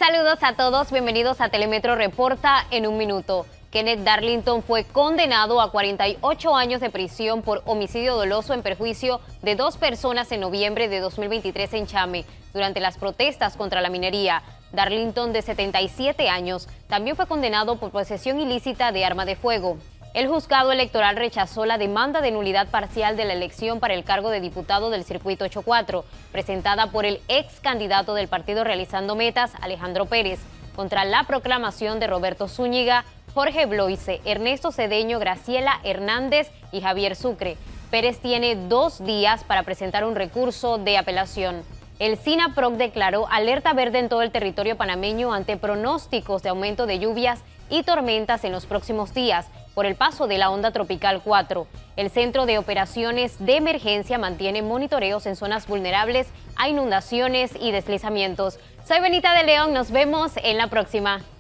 Saludos a todos, bienvenidos a Telemetro Reporta en un minuto. Kenneth Darlington fue condenado a 48 años de prisión por homicidio doloso en perjuicio de 2 personas en noviembre de 2023 en Chame, durante las protestas contra la minería. Darlington, de 77 años, también fue condenado por posesión ilícita de arma de fuego. El juzgado electoral rechazó la demanda de nulidad parcial de la elección para el cargo de diputado del Circuito 84, presentada por el ex candidato del partido Realizando Metas, Alejandro Pérez, contra la proclamación de Roberto Zúñiga, Jorge Bloise, Ernesto Cedeño, Graciela Hernández y Javier Sucre. Pérez tiene 2 días para presentar un recurso de apelación. El SINAPROC declaró alerta verde en todo el territorio panameño ante pronósticos de aumento de lluvias y tormentas en los próximos días por el paso de la onda tropical 4. El Centro de Operaciones de Emergencia mantiene monitoreos en zonas vulnerables a inundaciones y deslizamientos. Soy Benita de León, nos vemos en la próxima.